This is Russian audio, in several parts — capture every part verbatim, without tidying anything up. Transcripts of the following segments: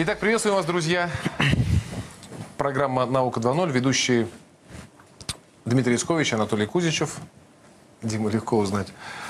Итак, приветствую вас, друзья. Программа «Наука два ноль». Ведущие Дмитрий Искович, Анатолий Кузичев. Дима легко узнать.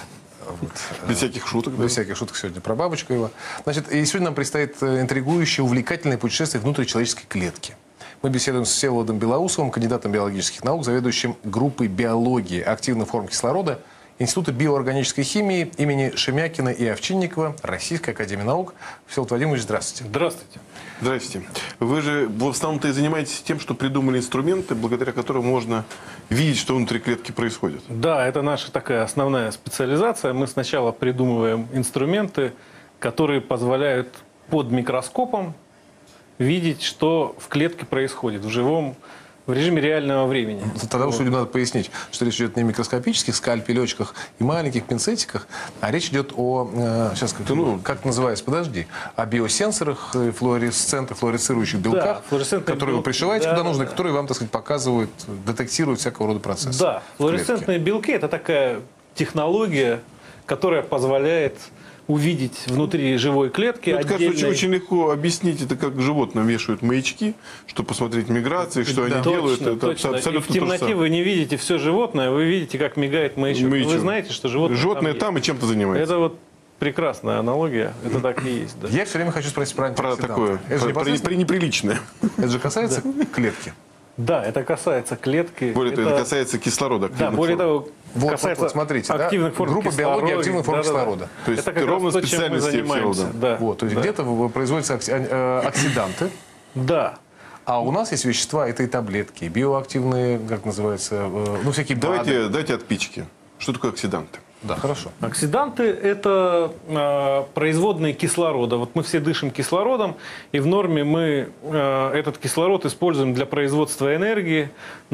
Вот. Без всяких шуток. Без да? всяких шуток сегодня про бабочку его. Значит, и сегодня нам предстоит интригующее, увлекательное путешествие внутрь человеческой клетки. Мы беседуем с Всеволодом Белоусовым, кандидатом биологических наук, заведующим группой биологии активных форм кислорода Института биоорганической химии имени Шемякина и Овчинникова Российской академии наук. Всеволод Вадимович, здравствуйте. Здравствуйте. Здравствуйте. Вы же в основном-то и занимаетесь тем, что придумали инструменты, благодаря которым можно видеть, что внутри клетки происходит. Да, это наша такая основная специализация. Мы сначала придумываем инструменты, которые позволяют под микроскопом видеть, что в клетке происходит в живом, в режиме реального времени. Тогда уж надо пояснить, что речь идет не о микроскопических скальпелечках и маленьких пинцетиках, а речь идет о, э, сейчас как, ну, как называется, подожди, о биосенсорах, флуоресцентных, флуоресцирующих белках, да, которые вы пришиваете да, куда нужно, да. которые вам, так сказать, показывают, детектируют всякого рода процессы. Да, флуоресцентные белки – это такая технология, которая позволяет увидеть внутри живой клетки. Ну, это, отдельной... кажется, очень, очень легко объяснить. Это как животным вешают маячки, чтобы посмотреть миграции, что да. они точно, делают. Это точно. абсолютно И в темноте вы не видите все животное, вы видите, как мигает маячок. маячок. Вы знаете, что животное, животное там, там и чем-то занимается. Это вот прекрасная аналогия. Это так и есть. Да. Я все время хочу спросить про антиоксиданты. Про такое, это про, же про неприличное. Это же касается да. клетки. Да, это касается клетки. Более того, это касается кислорода. Да, более форм. того, вот, касается вот, смотрите, активных да? форм группа кислорода. биологии активных форм да, кислорода. Да, да. То есть это как ровно раз то, чем мы занимаемся. Да. Вот, то есть да. где-то производятся оксиданты. Да. А у нас есть вещества, это и таблетки, и биоактивные, как называется, ну всякие давайте, давайте отпички. Что такое оксиданты? Да, хорошо. Оксиданты – это э, производные кислорода. Вот мы все дышим кислородом, и в норме мы э, этот кислород используем для производства энергии,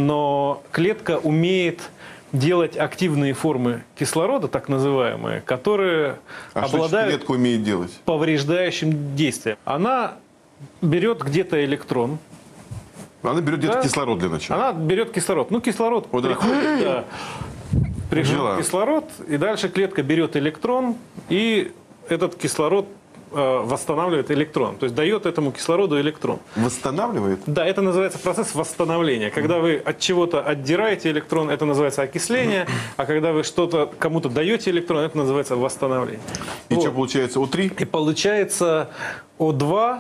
но клетка умеет делать активные формы кислорода, так называемые, которые а обладают что клетка умеет делать? Повреждающим действием. Она берет где-то электрон. Она берет где-то да? кислород для начала. Она берет кислород. Ну, кислород вот приходит... Да. Пришел Взяла. кислород, и дальше клетка берет электрон, и этот кислород э, восстанавливает электрон. То есть дает этому кислороду электрон. Восстанавливает? Да, это называется процесс восстановления. Когда вы от чего-то отдираете электрон, это называется окисление, а когда вы что-то кому-то даете электрон, это называется восстановление. И вот. что получается? О три? И получается О два.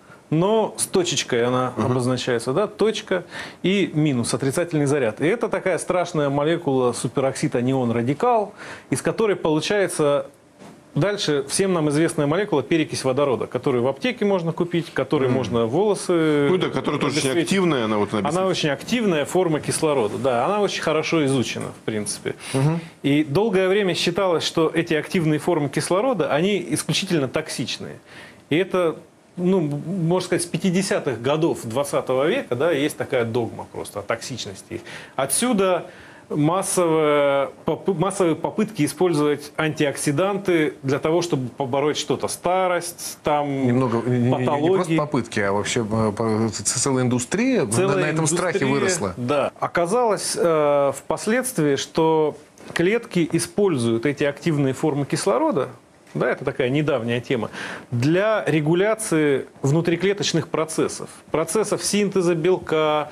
Но с точечкой она uh-huh. обозначается, да, точка и минус, отрицательный заряд. И это такая страшная молекула супероксид анион радикал, из которой получается дальше всем нам известная молекула перекись водорода, которую в аптеке можно купить, которой mm. можно волосы... Ну да, которая тоже очень активная. Она, вот она очень активная форма кислорода, да, она очень хорошо изучена, в принципе. Uh-huh. И долгое время считалось, что эти активные формы кислорода, они исключительно токсичные. И это... Ну, можно сказать, с пятидесятых годов двадцатого века, да, есть такая догма просто о токсичности. Отсюда массовые, массовые попытки использовать антиоксиданты для того, чтобы побороть что-то. Старость, там, Немного, патологии. Не, не просто попытки, а вообще целая индустрия целая на этом индустрия, страхе выросла. Да. Оказалось э, впоследствии, что клетки используют эти активные формы кислорода, да, это такая недавняя тема, для регуляции внутриклеточных процессов. Процессов синтеза белка,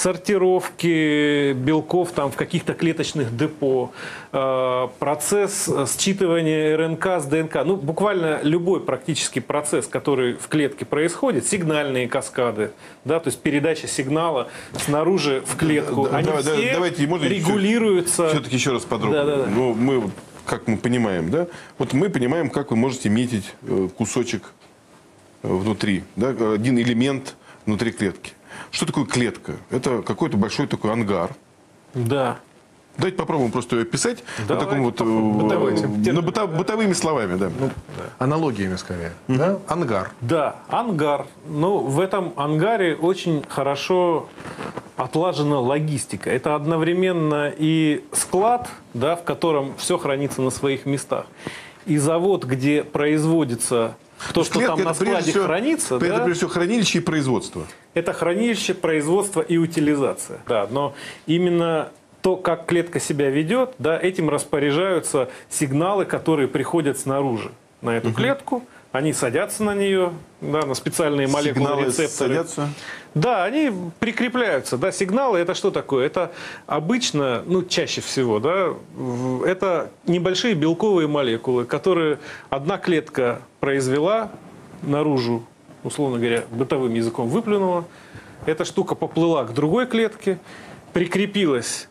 сортировки белков там, в каких-то клеточных депо, э, процесс считывания РНК с ДНК. Ну, буквально любой практически процесс, который в клетке происходит, сигнальные каскады, да, то есть передача сигнала снаружи в клетку, да, они давай, все давайте, регулируются. Все-таки еще раз подробно. Да, да, да. Ну, мы... Как мы понимаем, да? Вот мы понимаем, как вы можете метить кусочек внутри, да? Один элемент внутри клетки. Что такое клетка? Это какой-то большой такой ангар. Да. Давайте попробуем просто ее описать вот таком вот, Давайте. ну, быто, бытовыми словами. Да. Ну, да. Аналогиями скорее. Mm-hmm. Да? Ангар. Да, ангар. Но в этом ангаре очень хорошо отлажена логистика. Это одновременно и склад, да, в котором все хранится на своих местах, и завод, где производится то, что там на складе всего, хранится. Это, да, прежде всего, хранилище и производство. Это хранилище, производство и утилизация. Да, но именно то, как клетка себя ведет, да, этим распоряжаются сигналы, которые приходят снаружи на эту угу. клетку. они садятся на нее, да, на специальные молекулы, Сигналы рецепторы. садятся. Да, они прикрепляются. Да, сигналы это что такое? Это обычно, ну чаще всего, да, в- это небольшие белковые молекулы, которые одна клетка произвела наружу, условно говоря, бытовым языком выплюнула. Эта штука поплыла к другой клетке, прикрепилась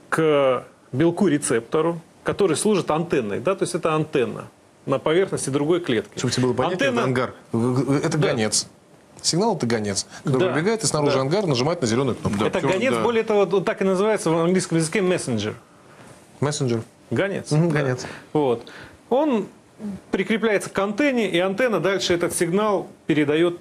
к белку-рецептору, который служит антенной. Да, то есть это антенна на поверхности другой клетки. Чтобы тебе было понятно, Антенна- это ангар. Это Да. гонец. Сигнал – это гонец, который Да. выбегает, и снаружи Да. ангар нажимает на зеленую кнопку. Да, Это потому- гонец, да. более того, вот так и называется в английском языке мессенджер. Мессенджер. Гонец. Мгм, Да. гонец. Вот. Он прикрепляется к антенне, и антенна дальше этот сигнал передает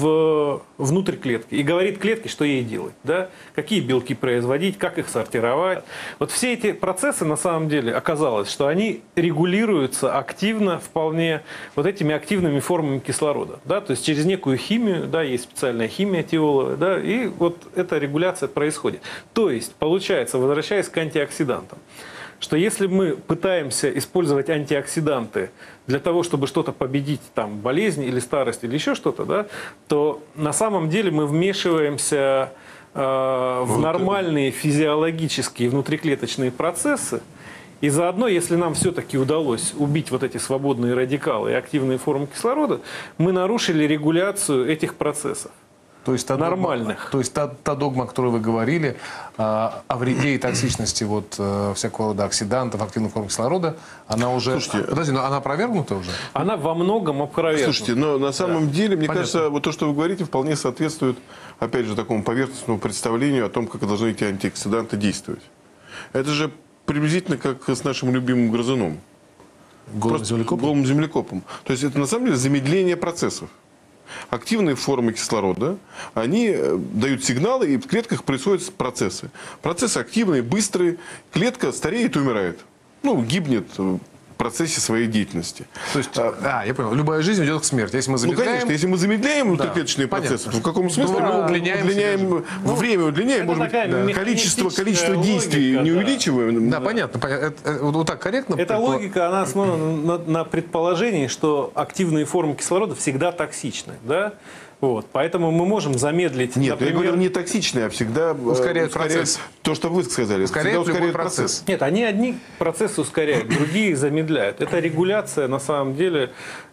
в, внутрь клетки и говорит клетке, что ей делать, да? Какие белки производить, как их сортировать. Вот все эти процессы, на самом деле, оказалось, что они регулируются активно, вполне вот этими активными формами кислорода. Да? То есть через некую химию, да, есть специальная химия тиоловая, да, и вот эта регуляция происходит. То есть, получается, возвращаясь к антиоксидантам, что если мы пытаемся использовать антиоксиданты для того, чтобы что-то победить, там, болезнь или старость или еще что-то, да, то на самом деле мы вмешиваемся э, в нормальные физиологические внутриклеточные процессы, и заодно, если нам все-таки удалось убить вот эти свободные радикалы и активные формы кислорода, мы нарушили регуляцию этих процессов. То есть та Нормальных. Догма, то есть та, та догма, о которой вы говорили, а, о вреде и токсичности вот, э, всякого рода оксидантов, активных форм кислорода, она уже... Слушайте, Подожди, но она опровергнута уже? Она во многом опровергнута. Слушайте, но на самом деле, мне Понятно. кажется, вот то, что вы говорите, вполне соответствует, опять же, такому поверхностному представлению о том, как должны эти антиоксиданты действовать. Это же приблизительно как с нашим любимым грызуном. Голым Просто землекопом? голым землекопом. То есть это на самом деле замедление процессов. Активные формы кислорода, они э, дают сигналы, и в клетках происходят процессы. Процессы активные, быстрые. Клетка стареет и умирает. Ну, гибнет в процессе своей деятельности. То есть, а, я понял, любая жизнь ведет к смерти. Если мы Ну, замедляем... конечно, если мы замедляем Да, внутриклеточные понятно. процессы, то в каком смысле Ну, мы да, удлиняем, удлиняем удлиняем время, удлиняем, это может быть, такая да, количество, механистическая количество действий логика, не да. увеличиваем. Да, понятно. понятно. Это, э, вот, вот так корректно? Эта предпо- логика, она основана на, на предположении, что активные формы кислорода всегда токсичны. Да? Вот. Поэтому мы можем замедлить, Нет, например... я говорю не токсичные, а всегда э, Ускоряют процесс. То, что вы сказали. Ускоряет всегда любой процесс. Нет, они одни процессы ускоряют, другие замедляют. Это регуляция, на самом деле,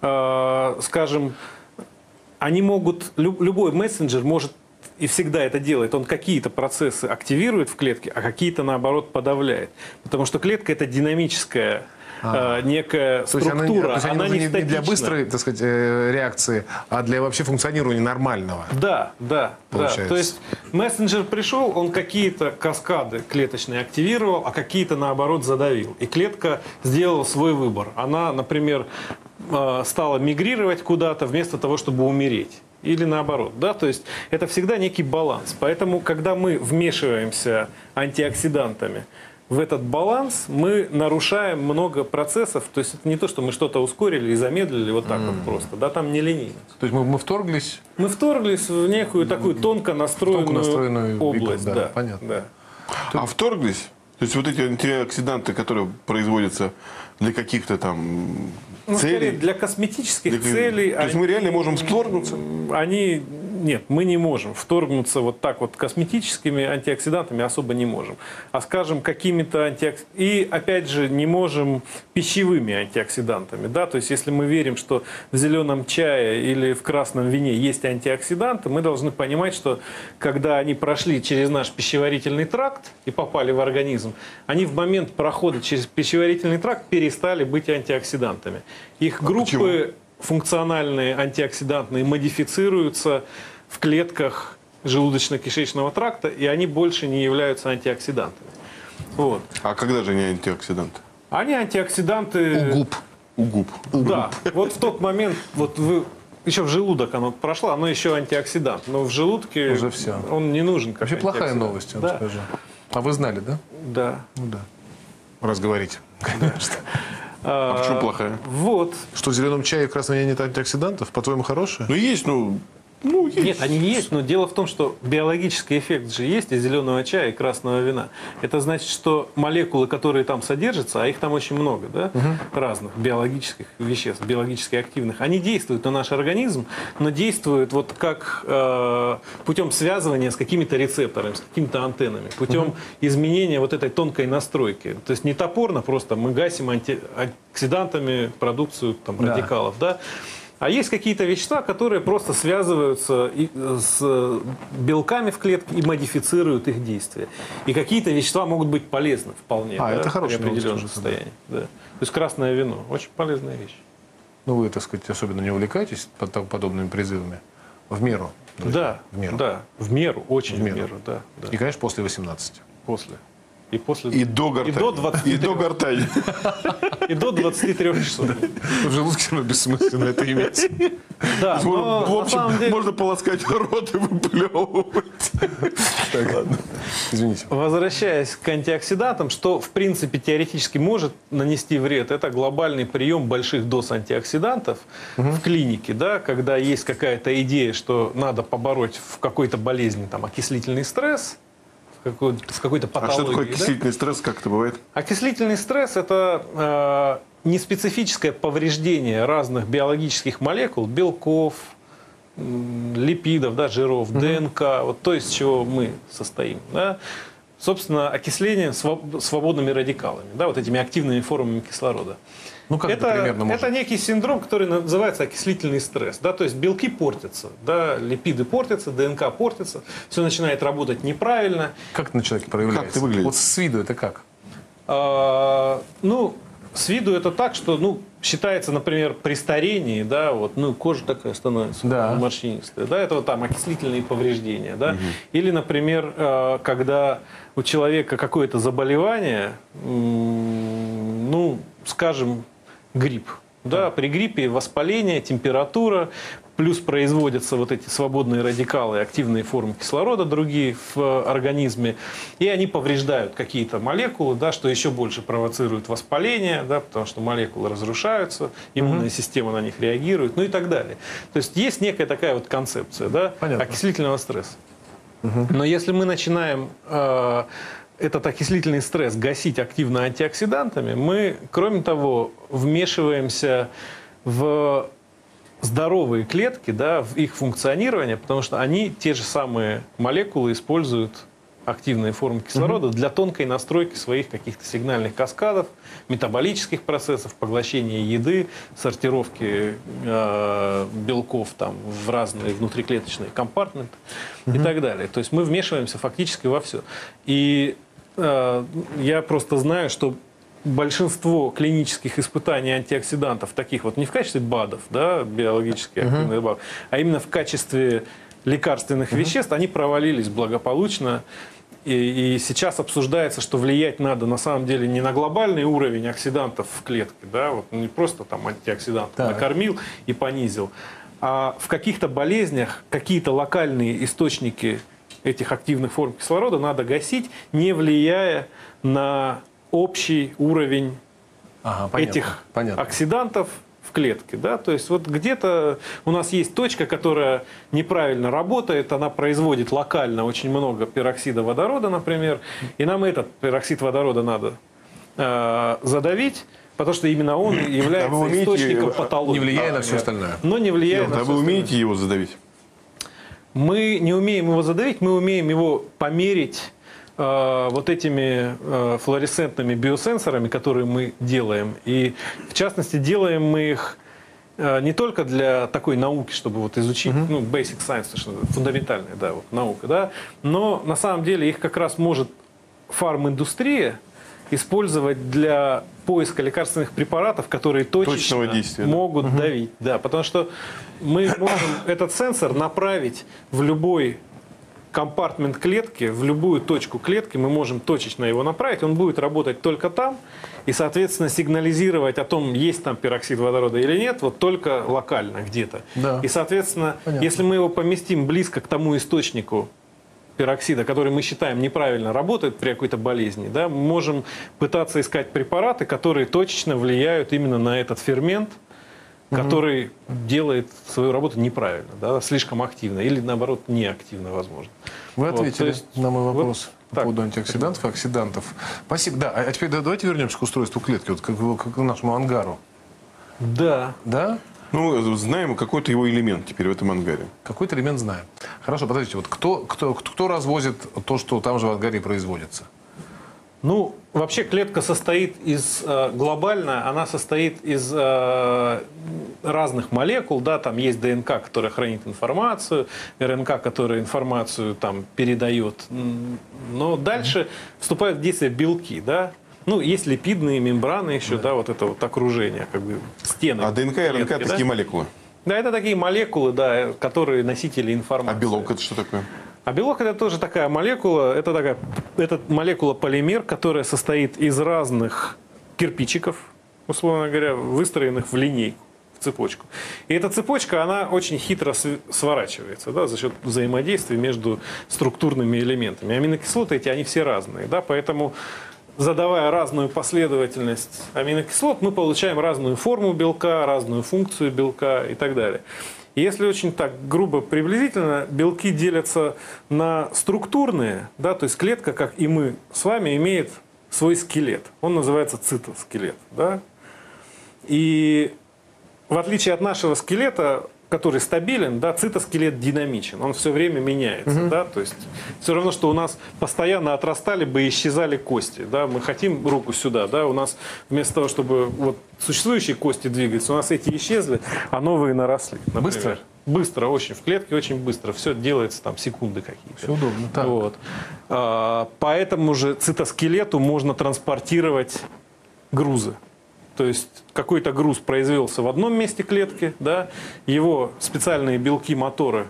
э, скажем, они могут, люб- любой мессенджер может и всегда это делает. Он какие-то процессы активирует в клетке, а какие-то, наоборот, подавляет. Потому что клетка – это динамическая э, некая То есть она, структура, то есть они она нужны не не для статична. быстрой, так сказать, э, реакции, а для вообще функционирования нормального. Да, да, да. Получается. То есть мессенджер пришел, он какие-то каскады клеточные активировал, а какие-то наоборот задавил. И клетка сделала свой выбор. Она, например, э, стала мигрировать куда-то вместо того, чтобы умереть. Или наоборот, да, то есть это всегда некий баланс. Поэтому, когда мы вмешиваемся антиоксидантами в этот баланс, мы нарушаем много процессов. То есть это не то, что мы что-то ускорили и замедлили вот так вот просто, да, там не линейно. То есть мы, мы вторглись, Мы вторглись в некую такую тонко настроенную, тонко настроенную область. да, Да, понятно. да. А вторглись? То есть вот эти антиоксиданты, которые производятся для каких-то там Ну, целей? скорее, для косметических Для- целей. То есть мы реально можем вторгнуться? Они, нет, мы не можем вторгнуться вот так вот косметическими антиоксидантами особо не можем. А скажем, какими-то антиоксидантами. И опять же, не можем пищевыми антиоксидантами. Да? То есть, если мы верим, что в зеленом чае или в красном вине есть антиоксиданты, мы должны понимать, что когда они прошли через наш пищеварительный тракт и попали в организм, они в момент прохода через пищеварительный тракт перестали быть антиоксидантами. Их группы почему? функциональные антиоксидантные модифицируются в клетках желудочно-кишечного тракта, и они больше не являются антиоксидантами. Вот. А когда же они антиоксиданты? Они антиоксиданты... у губ. У губ. Да, вот в тот момент, вот вы, еще в желудок оно прошло, оно еще антиоксидант, но в желудке Уже всё. он не нужен как Вообще плохая антиоксидант. новость, я вам Да, скажу. А вы знали, да? да. Ну да. Раз говорите. Конечно. А в чем плохая? Вот. Что в зеленом чае и в красном вине нет антиоксидантов? По-твоему, хорошее? Ну, есть, ну, Ну, есть. Нет, они есть, но дело в том, что биологический эффект же есть и зеленого чая, и красного вина. Это значит, что молекулы, которые там содержатся, а их там очень много, да, угу. разных биологических веществ, биологически активных, они действуют на наш организм, но действуют вот как э, путем связывания с какими-то рецепторами, с какими-то антеннами, путем угу. изменения вот этой тонкой настройки. То есть не топорно, просто мы гасим антиоксидантами продукцию там, да. радикалов, да. А есть какие-то вещества, которые просто связываются с белками в клетке и модифицируют их действия. И какие-то вещества могут быть полезны вполне а, да, это хорошее при определенном состоянии. Да. То есть красное вино очень полезная вещь. Ну, вы, так сказать, особенно не увлекаетесь подобными призывами? В меру? Друзья, да, в меру. да, в меру, очень в меру. В меру да, да. И, конечно, после восемнадцати. После. И, после... и до гортани. И до двадцати трёх. И до гортани. И до двадцати трёх часов. В желудке все равно бессмысленно это иметь. Да, но в общем, на самом деле... можно полоскать рот и выплевывать. Так, ладно. Извините. Возвращаясь к антиоксидантам, что в принципе теоретически может нанести вред, это глобальный прием больших доз антиоксидантов угу. в клинике, да, когда есть какая-то идея, что надо побороть в какой-то болезни там, окислительный стресс, в какой-то патологии. А что такое окислительный да? стресс, как это бывает? Окислительный стресс – это э, неспецифическое повреждение разных биологических молекул, белков, липидов, да, жиров, угу. ДНК, вот то, из чего мы состоим. Да? Собственно, окисление свободными радикалами, да, вот этими активными формами кислорода. Ну, как это, это примерно может? Это некий синдром, который называется окислительный стресс. Да? То есть белки портятся, да? Липиды портятся, ДНК портится, все начинает работать неправильно. Как это на человеке проявляется? Как это выглядит? Вот с виду это как? А, ну, с виду это так, что ну, считается, например, при старении, да, вот, ну, кожа такая становится да. морщинистая. Да? Это вот там окислительные повреждения. Да? Угу. Или, например, когда у человека какое-то заболевание, ну, скажем, грипп. Да, при гриппе воспаление, температура, плюс производятся вот эти свободные радикалы, активные формы кислорода, другие в организме, и они повреждают какие-то молекулы, да, что еще больше провоцирует воспаление, да, потому что молекулы разрушаются, иммунная угу. система на них реагирует, ну и так далее. То есть есть некая такая вот концепция, да, окислительного стресса. Угу. Но если мы начинаем э, этот окислительный стресс гасить активно антиоксидантами, мы, кроме того, вмешиваемся в здоровые клетки, да, в их функционирование, потому что они те же самые молекулы используют, активные формы кислорода, mm-hmm. для тонкой настройки своих каких-то сигнальных каскадов, метаболических процессов, поглощения еды, сортировки э, белков там, в разные внутриклеточные компартменты mm-hmm. и так далее. То есть мы вмешиваемся фактически во все. И э, я просто знаю, что большинство клинических испытаний антиоксидантов, таких вот не в качестве БАДов, да, биологически активных БАДов, а именно в качестве лекарственных uh-huh. веществ, они провалились благополучно. И, и сейчас обсуждается, что влиять надо на самом деле не на глобальный уровень оксидантов в клетке, да, вот не просто там антиоксидант накормил и понизил, а в каких-то болезнях какие-то локальные источники этих активных форм кислорода надо гасить, не влияя на общий уровень ага, понятно, этих понятно. оксидантов в клетке. Да? То есть вот где-то у нас есть точка, которая неправильно работает, она производит локально очень много пероксида водорода, например, и нам этот пероксид водорода надо э, задавить, потому что именно он является а умеете, источником патологии. Не влияя на все остальное. Но не влияя Нет, на а все вы остальное. умеете его задавить? Мы не умеем его задавить, мы умеем его померить э, вот этими э, флуоресцентными биосенсорами, которые мы делаем. И в частности делаем мы их э, не только для такой науки, чтобы вот изучить, uh-huh. ну, basic science, что фундаментальная, да, вот, наука, да, но на самом деле их как раз может фарминдустрия использовать для поиска лекарственных препаратов, которые точечно могут да? давить. Да, потому что мы можем этот сенсор направить в любой компартмент клетки, в любую точку клетки, мы можем точечно его направить, он будет работать только там и, соответственно, сигнализировать о том, есть там пероксид водорода или нет, вот только локально где-то. Да. И, соответственно, понятно. Если мы его поместим близко к тому источнику пероксида, который мы считаем неправильно работает при какой-то болезни, да, мы можем пытаться искать препараты, которые точечно влияют именно на этот фермент, который делает свою работу неправильно, да, слишком активно или, наоборот, неактивно, возможно. Вы Вот, ответили то есть на мой вопрос вот по так. поводу антиоксидантов и оксидантов. Спасибо. Да, а теперь давайте вернемся к устройству клетки, вот как, как к нашему ангару. Да. Да? Ну, знаем какой-то его элемент теперь в этом ангаре. Какой-то элемент знаем. Хорошо, подождите, вот кто, кто, кто развозит то, что там же в ангаре производится? Ну, вообще клетка состоит из, э, глобально, она состоит из э, разных молекул, да, там есть ДНК, которая хранит информацию, РНК, которая информацию там передает, но дальше вступают в действие белки, да, ну, есть липидные мембраны еще, да, да вот это вот окружение, как бы стены. А ДНК и РНК клетки, такие да? молекулы. Да, это такие молекулы, да, которые носители информации. А белок это что такое? А белок это тоже такая молекула, это такая, это молекула-полимер, которая состоит из разных кирпичиков, условно говоря, выстроенных в линейку, в цепочку. И эта цепочка, она очень хитро сворачивается, да, за счет взаимодействия между структурными элементами. Аминокислоты эти, они все разные, да, поэтому задавая разную последовательность аминокислот, мы получаем разную форму белка, разную функцию белка и так далее. Если очень так грубо приблизительно, белки делятся на структурные, да, то есть клетка, как и мы с вами, имеет свой скелет. Он называется цитоскелет. Да? И в отличие от нашего скелета, который стабилен, да, цитоскелет динамичен, он все время меняется. Угу. Да? То есть все равно, что у нас постоянно отрастали бы и исчезали кости. Да? Мы хотим руку сюда, да? У нас вместо того, чтобы вот существующие кости двигаться, у нас эти исчезли, а новые наросли. Например. Быстро? Быстро, очень. В клетке очень быстро. Все делается там секунды какие-то. Все удобно. Так. Вот. А, по этому же цитоскелету можно транспортировать грузы. То есть какой-то груз произвелся в одном месте клетки, да, его специальные белки, моторы,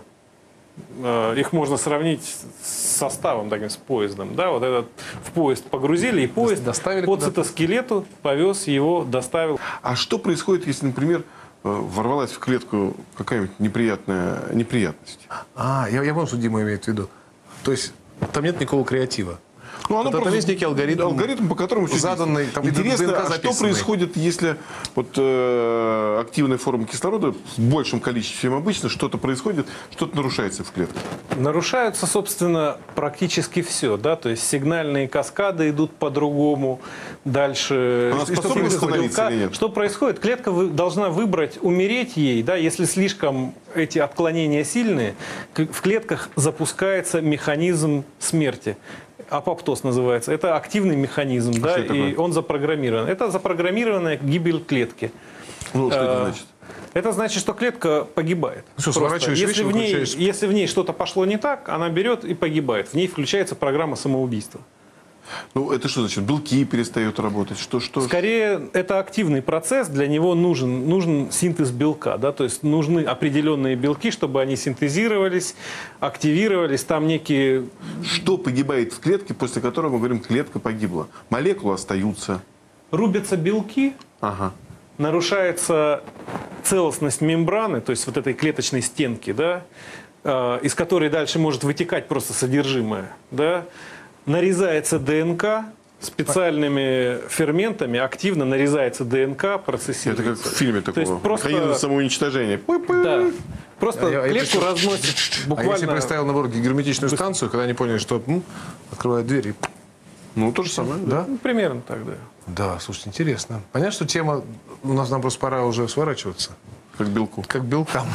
э, их можно сравнить с составом, таким, с поездом. Да, вот этот в поезд погрузили, и поезд доставили по куда-то. Цитоскелету повез его, доставил. А что происходит, если, например, ворвалась в клетку какая-нибудь неприятная неприятность? А, я, я понял, что Дима имеет в виду. То есть там нет никакого креатива. Ну, оно Это просто есть некий алгоритм, алгоритм, по которому все заданный, там, интересно, ДНК а что записанный. происходит, если вот, э, активная форма кислорода в большем количестве, чем обычно, что-то происходит, что-то нарушается в клетке? Нарушаются, собственно, практически все. Да? То есть сигнальные каскады идут по-другому. Дальше... Она способна синтез восстановиться белка. или нет? Что происходит? Клетка вы- должна выбрать, умереть ей. Да? Если слишком эти отклонения сильные, к- в клетках запускается механизм смерти. Апоптоз называется. Это активный механизм, А да, что это и такое? он запрограммирован. Это запрограммированная гибель клетки. Ну, что это Э, значит? Это значит, что клетка погибает. Ну что, Просто. сворачиваешь если, вещи, в ней, выключаешь. если в ней что-то пошло не так, она берет и погибает. В ней включается программа самоубийства. Ну, это что значит? Белки перестают работать? Что, что? Скорее, это активный процесс, для него нужен, нужен синтез белка. Да? То есть нужны определенные белки, чтобы они синтезировались, активировались. Там некие... Что погибает в клетке, после которого мы говорим, клетка погибла? Молекулы остаются. Рубятся белки, Ага. нарушается целостность мембраны, то есть вот этой клеточной стенки, да, э, из которой дальше может вытекать просто содержимое, да, нарезается ДНК специальными ферментами, активно нарезается ДНК, Это процессируется. как в фильме То такого. есть просто- Механизм самоуничтожения. Пы-пы. Да. Просто А я- я клетку представ- разносит А я буквально... себе представил, наоборот, герметичную станцию, когда они поняли, что м, открывают дверь и... Ну, то же самое. Да. Да? Ну, примерно так, да. Да, слушайте, интересно. Понятно, что тема... У нас нам просто пора уже сворачиваться. Как белку. Как белкам.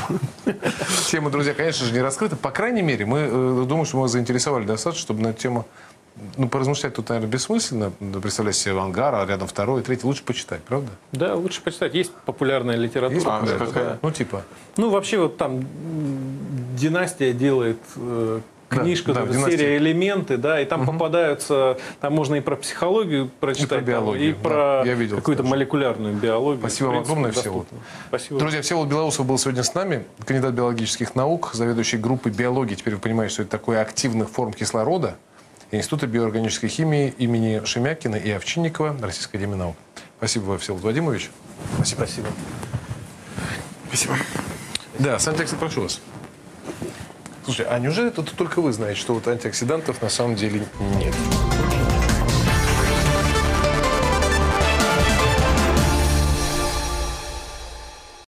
Тема, друзья, конечно же, не раскрыта. По крайней мере, мы э, думаем, что мы вас заинтересовали достаточно, чтобы на эту тему... Ну, поразмышлять тут, наверное, бессмысленно. Представлять себе ангар, а рядом второй, третий. Лучше почитать, правда? Да, лучше почитать. Есть популярная литература. Есть А, популярность? какая? Ну, типа... Ну, вообще, вот там м, «Династия» делает э, книжка, Да, да, тоже «Династия». серия «Элементы», да, и там попадаются, там можно и про психологию прочитать, И про биологию, и да. про Я видел какую-то тоже. молекулярную биологию. Спасибо В вам принципе, огромное, доступно. Всеволод. Спасибо. Друзья, Всеволод Белоусов был сегодня с нами, кандидат биологических наук, заведующий группой биологии. Теперь вы понимаете, что это такое активных форм кислорода. Института биоорганической химии имени Шемякина и Овчинникова Российской академии наук. Спасибо вам, Всеволод Владимирович. Спасибо. Спасибо. Спасибо. Да, с антиоксидантом, прошу вас. Слушай, а неужели тут только вы знаете, что вот антиоксидантов на самом деле нет?